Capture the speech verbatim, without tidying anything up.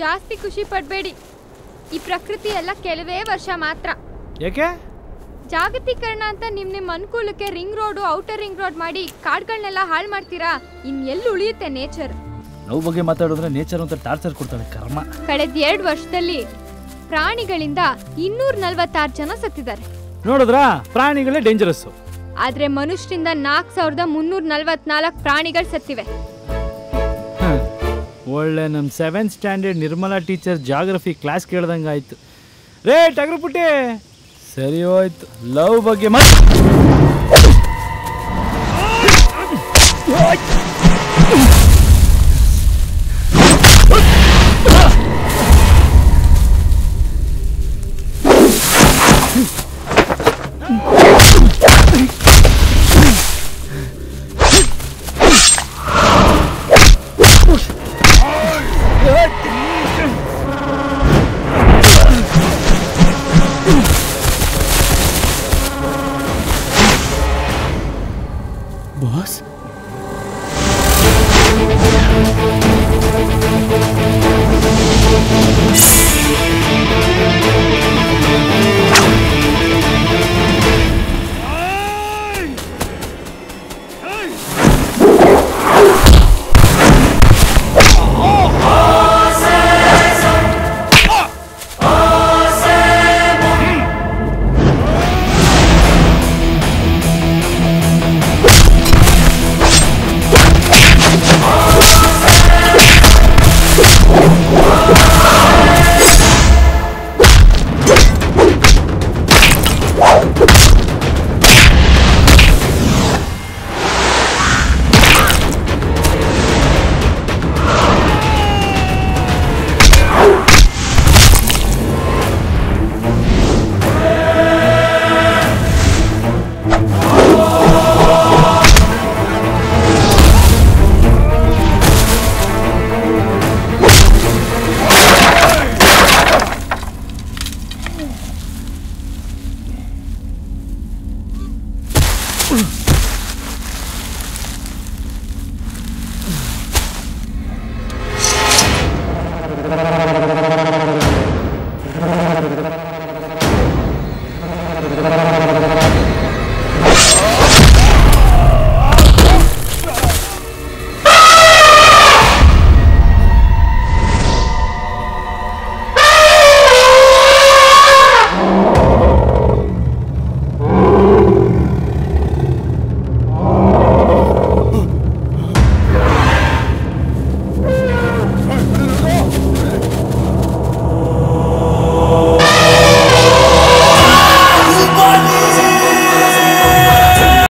ಜಾಸ್ತಿ ಖುಷಿ ಪಡಬೇಡಿ. ಈ ಪ್ರಕೃತಿ ಎಲ್ಲ ಕೆಲವೇ ವರ್ಷ ಮಾತ್ರ. ಯಾಕೆ? ಜಾಗತೀಕರಣ ಅಂತ ನಿಮ್ ನಿಮ್ ಅನುಕೂಲಕ್ಕೆ ring road outer ring road ಮಾಡಿ ಕಾಡ್ಗಳನ್ನೆಲ್ಲ ಹಾಳು ಮಾಡ್ತೀರಾ. ಇನ್ ಎಲ್ಲಿ ಉಳಿಯುತ್ತೆ ನೇಚರ್? ಲವ್ ಬಗ್ಗೆ ಮಾತಾಡಿದ್ರೆ ನೇಚರ್ ಅಂತ ಟಾರ್ಚರ್ ಕೊಡ್ತಾಳೆ ಕರ್ಮ. ಕಳೆದ ಎರಡು ವರ್ಷದಲ್ಲಿ ಪ್ರಾಣಿಗಳಿಂದ ಇನ್ನೂರ ನಲ್ವತ್ತಾರು ಜನ ಸತ್ತಿದ್ದಾರೆ. ನೋಡಿದ್ರಾ? ಪ್ರಾಣಿಗಳೇ ಡೇಂಜರಸ್. ಆದ್ರೆ ಮನುಷ್ಯರಿಂದ ನಾಲ್ಕು ಸಾವಿರದ ಮುನ್ನೂರ ನಲ್ವತ್ನಾಲ್ಕು ಪ್ರಾಣಿಗಳು ಸತ್ತಿವೆ. ಒಳ್ಳೆ ನಮ್ಮ seventh standard Nirmala teacher geography class ಕೇಳ್ದಂಗೆ ಆಯ್ತು. ರೇ ಟಗರು ಪುಟ್ಟಿ, ಸರಿ ಹೋಯ್ತು. ಲವ್ ಬಗ್ಗೆ ಮತ್ತೆ ಬಾಸ್ you